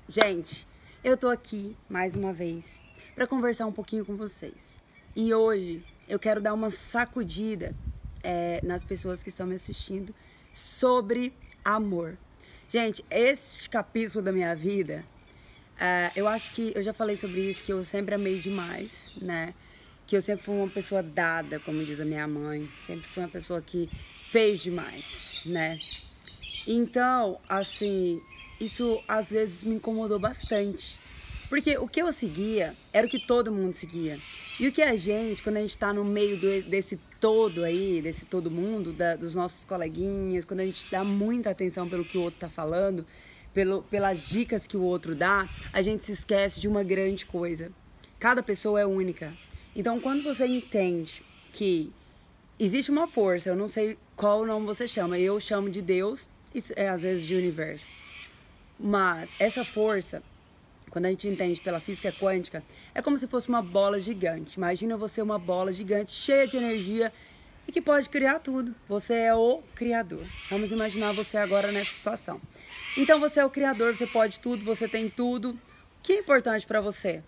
Gente, eu tô aqui mais uma vez para conversar um pouquinho com vocês. E hoje eu quero dar uma sacudida nas pessoas que estão me assistindo sobre amor. Gente, este capítulo da minha vida, eu acho que eu já falei sobre isso, que eu sempre amei demais, né? Que eu sempre fui uma pessoa dada, como diz a minha mãe. Sempre fui uma pessoa que fez demais, né? Então, assim, isso às vezes me incomodou bastante. Porque o que eu seguia era o que todo mundo seguia. E o que a gente, quando a gente tá no meio desse todo aí, desse todo mundo, dos nossos coleguinhas, quando a gente dá muita atenção pelo que o outro tá falando, pelas dicas que o outro dá, a gente se esquece de uma grande coisa. Cada pessoa é única. Então, quando você entende que existe uma força, eu não sei qual nome você chama, eu chamo de Deus, às vezes de universo. Mas essa força, quando a gente entende pela física quântica, é como se fosse uma bola gigante. Imagina você uma bola gigante, cheia de energia e que pode criar tudo. Você é o criador. Vamos imaginar você agora nessa situação. Então você é o criador, você pode tudo, você tem tudo. O que é importante para você?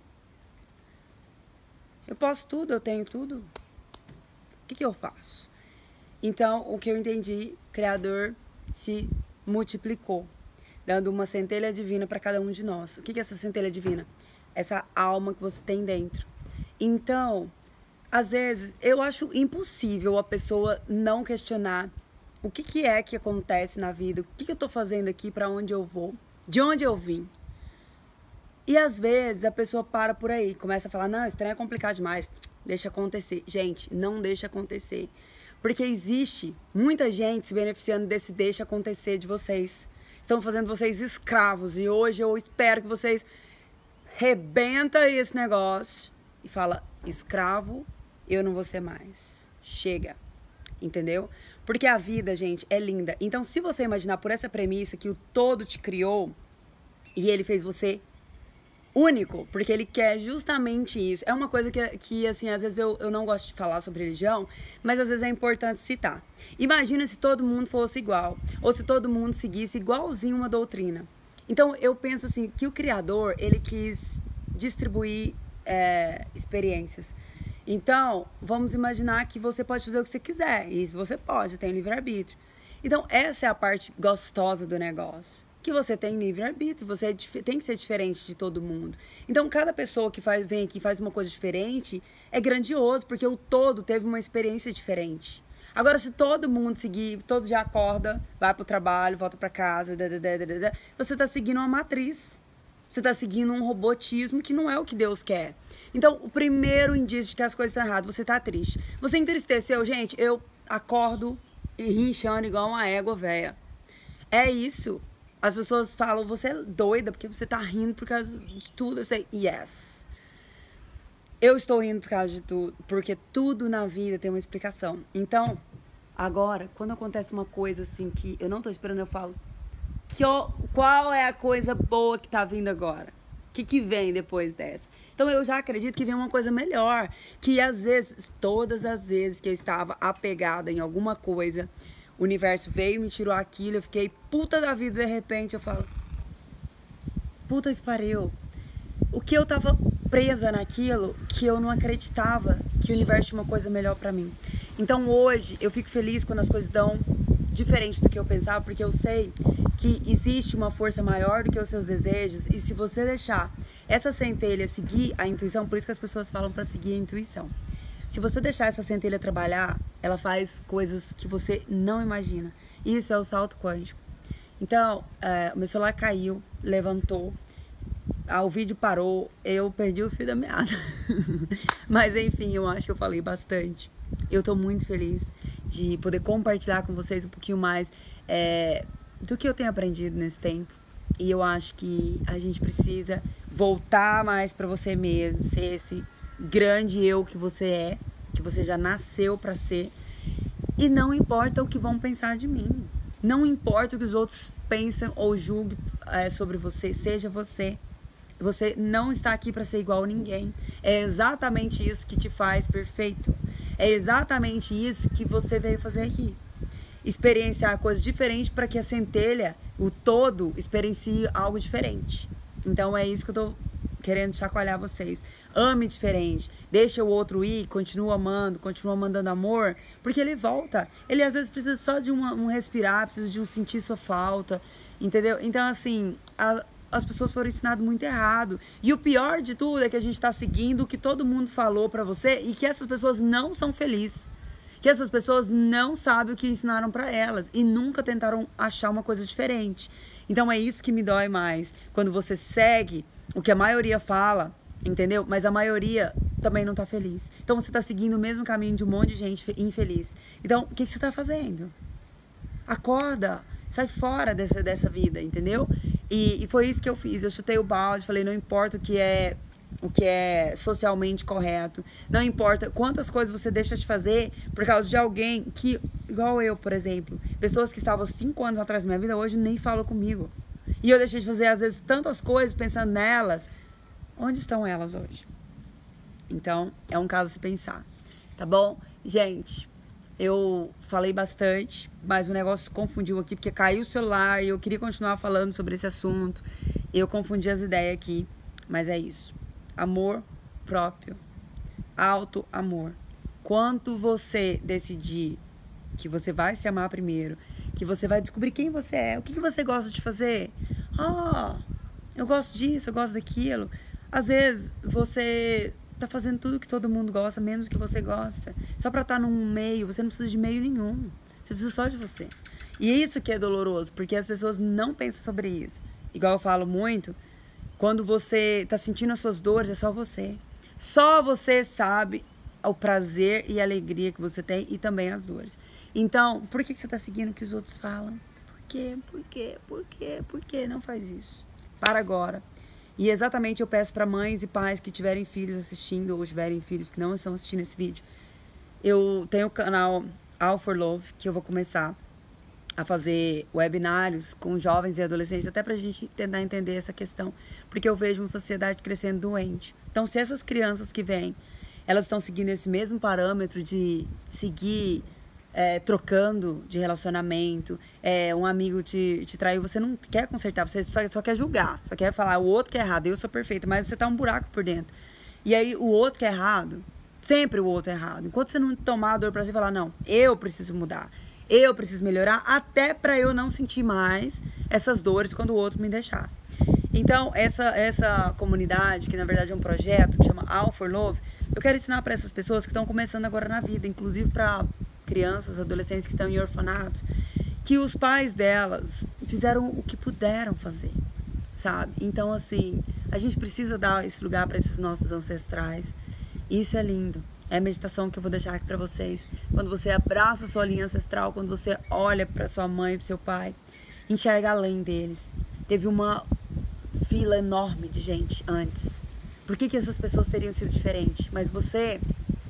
Eu posso tudo, eu tenho tudo. O que eu faço? Então, o que eu entendi, o Criador se multiplicou, dando uma centelha divina para cada um de nós. O que é essa centelha divina? Essa alma que você tem dentro. Então, às vezes, eu acho impossível a pessoa não questionar o que é que acontece na vida, o que eu estou fazendo aqui, para onde eu vou, de onde eu vim. E às vezes a pessoa para por aí, começa a falar, não, esse trem é complicado demais, deixa acontecer. Gente, não deixa acontecer. Porque existe muita gente se beneficiando desse deixa acontecer de vocês. Estão fazendo vocês escravos. E hoje eu espero que vocês rebentam esse negócio e fala, escravo, eu não vou ser mais. Chega. Entendeu? Porque a vida, gente, é linda. Então, se você imaginar por essa premissa que o todo te criou e ele fez você único, porque ele quer justamente isso. É uma coisa que assim, às vezes eu não gosto de falar sobre religião, mas às vezes é importante citar. Imagina se todo mundo fosse igual, ou se todo mundo seguisse igualzinho uma doutrina. Então, eu penso assim, que o Criador, ele quis distribuir experiências. Então, vamos imaginar que você pode fazer o que você quiser, e isso você pode, tem livre-arbítrio. Então, essa é a parte gostosa do negócio. Que você tem livre-arbítrio, você tem que ser diferente de todo mundo. Então, cada pessoa que vem aqui e faz uma coisa diferente é grandioso, porque o todo teve uma experiência diferente. Agora, se todo mundo seguir, todo dia acorda, vai pro trabalho, volta pra casa, você tá seguindo uma matriz. Você tá seguindo um robotismo que não é o que Deus quer. Então, o primeiro indício de que as coisas estão erradas, você tá triste. Você entristeceu, gente, eu acordo rinchando igual uma égua velha. É isso. As pessoas falam, você é doida porque você tá rindo por causa de tudo. Eu sei, yes. Eu estou rindo por causa de tudo, porque tudo na vida tem uma explicação. Então, agora, quando acontece uma coisa assim que eu não tô esperando, eu falo, qual é a coisa boa que tá vindo agora? O que vem depois dessa? Então, eu já acredito que vem uma coisa melhor. Que às vezes, todas as vezes que eu estava apegada em alguma coisa, o universo veio, me tirou aquilo, eu fiquei puta da vida, de repente eu falo, puta que pariu. O que eu tava presa naquilo, que eu não acreditava que o universo tinha uma coisa melhor pra mim. Então hoje eu fico feliz quando as coisas dão diferente do que eu pensava, porque eu sei que existe uma força maior do que os seus desejos, e se você deixar essa centelha seguir a intuição, por isso que as pessoas falam pra seguir a intuição. Se você deixar essa centelha trabalhar, ela faz coisas que você não imagina. Isso é o salto quântico. Então, o meu celular caiu, levantou, o vídeo parou, eu perdi o fio da meada. Mas enfim, eu acho que eu falei bastante. Eu tô muito feliz de poder compartilhar com vocês um pouquinho mais do que eu tenho aprendido nesse tempo. E eu acho que a gente precisa voltar mais pra você mesmo, ser esse grande eu que você já nasceu pra ser. E não importa o que vão pensar de mim. Não importa o que os outros pensam ou julguem sobre você. Seja você. Você não está aqui pra ser igual a ninguém. É exatamente isso que te faz perfeito. É exatamente isso que você veio fazer aqui. Experienciar coisas diferentes para que a centelha, o todo, experiencie algo diferente. Então é isso que eu tô querendo chacoalhar vocês. Ame diferente, deixa o outro ir, continua amando, continua mandando amor, porque ele volta. Ele às vezes precisa só de um respirar, precisa de um sentir sua falta, entendeu? Então assim, as pessoas foram ensinadas muito errado. E o pior de tudo é que a gente tá seguindo o que todo mundo falou pra você e que essas pessoas não são felizes. Que essas pessoas não sabem o que ensinaram pra elas e nunca tentaram achar uma coisa diferente. Então é isso que me dói mais. Quando você segue o que a maioria fala, entendeu? Mas a maioria também não tá feliz. Então você tá seguindo o mesmo caminho de um monte de gente infeliz. Então, o que você tá fazendo? Acorda, sai fora dessa vida, entendeu? E foi isso que eu fiz. Eu chutei o balde, falei, não importa o que é socialmente correto. Não importa quantas coisas você deixa de fazer por causa de alguém que, igual eu, por exemplo, pessoas que estavam 5 anos atrás da minha vida, hoje nem falam comigo. E eu deixei de fazer, às vezes, tantas coisas pensando nelas. Onde estão elas hoje? Então, é um caso a se pensar. Tá bom? Gente, eu falei bastante, mas o negócio se confundiu aqui, porque caiu o celular e eu queria continuar falando sobre esse assunto. Eu confundi as ideias aqui, mas é isso. Amor próprio, auto-amor. Quanto você decidir que você vai se amar primeiro, que você vai descobrir quem você é, o que você gosta de fazer. Eu gosto disso, eu gosto daquilo. Às vezes você tá fazendo tudo que todo mundo gosta, menos que você gosta. Só pra estar num meio, você não precisa de meio nenhum. Você precisa só de você. E isso que é doloroso, porque as pessoas não pensam sobre isso. Igual eu falo muito, quando você tá sentindo as suas dores, é só você. Só você sabe o prazer e a alegria que você tem e também as dores. Então, por que você tá seguindo o que os outros falam? Por quê? Por quê? Por quê? Por quê? Não faz isso. Para agora. E exatamente eu peço para mães e pais que tiverem filhos assistindo ou tiverem filhos que não estão assistindo esse vídeo. Eu tenho o canal All for Love, que eu vou começar a fazer webinários com jovens e adolescentes, até pra gente tentar entender essa questão, porque eu vejo uma sociedade crescendo doente. Então, se essas crianças que vêm, elas estão seguindo esse mesmo parâmetro de seguir trocando de relacionamento, um amigo te traiu, você não quer consertar, você só quer julgar, só quer falar o outro que é errado, eu sou perfeita, mas você tá um buraco por dentro. E aí, o outro que é errado, sempre o outro é errado. Enquanto você não tomar a dor pra você falar, não, eu preciso mudar, eu preciso melhorar, até pra eu não sentir mais essas dores quando o outro me deixar. Então, essa comunidade, que na verdade é um projeto que chama All for Love, eu quero ensinar para essas pessoas que estão começando agora na vida, inclusive para crianças, adolescentes que estão em orfanatos, que os pais delas fizeram o que puderam fazer, sabe? Então, assim, a gente precisa dar esse lugar para esses nossos ancestrais. Isso é lindo. É a meditação que eu vou deixar aqui para vocês. Quando você abraça a sua linha ancestral, quando você olha para sua mãe e para seu pai, enxerga além deles. Teve uma fila enorme de gente antes. Por que essas pessoas teriam sido diferentes? Mas você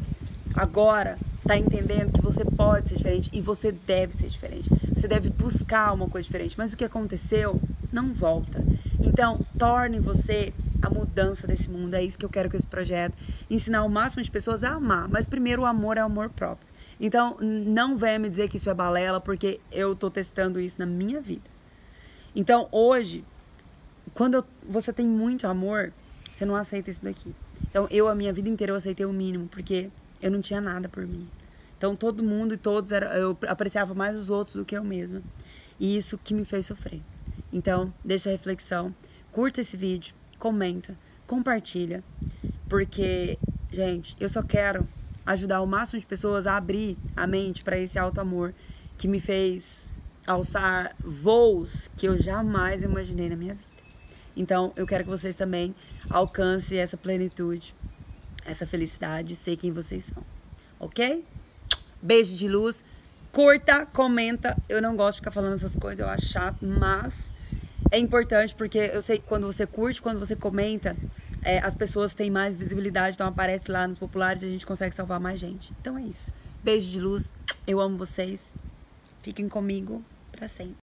agora tá entendendo que você pode ser diferente e você deve ser diferente. Você deve buscar uma coisa diferente. Mas o que aconteceu não volta. Então, torne você a mudança desse mundo. É isso que eu quero com esse projeto. Ensinar o máximo de pessoas a amar. Mas primeiro o amor é o amor próprio. Então, não venha me dizer que isso é balela, porque eu tô testando isso na minha vida. Então, hoje, quando você tem muito amor, você não aceita isso daqui. Então, a minha vida inteira, eu aceitei o mínimo, porque eu não tinha nada por mim. Então, todo mundo e todos, eu apreciava mais os outros do que eu mesma. E isso que me fez sofrer. Então, deixa a reflexão, curta esse vídeo, comenta, compartilha, porque, gente, eu só quero ajudar o máximo de pessoas a abrir a mente para esse alto amor que me fez alçar voos que eu jamais imaginei na minha vida. Então, eu quero que vocês também alcancem essa plenitude, essa felicidade, sei quem vocês são, ok? Beijo de luz, curta, comenta. Eu não gosto de ficar falando essas coisas, eu acho chato, mas é importante porque eu sei que quando você curte, quando você comenta, as pessoas têm mais visibilidade, então aparece lá nos populares e a gente consegue salvar mais gente. Então é isso. Beijo de luz, eu amo vocês, fiquem comigo pra sempre.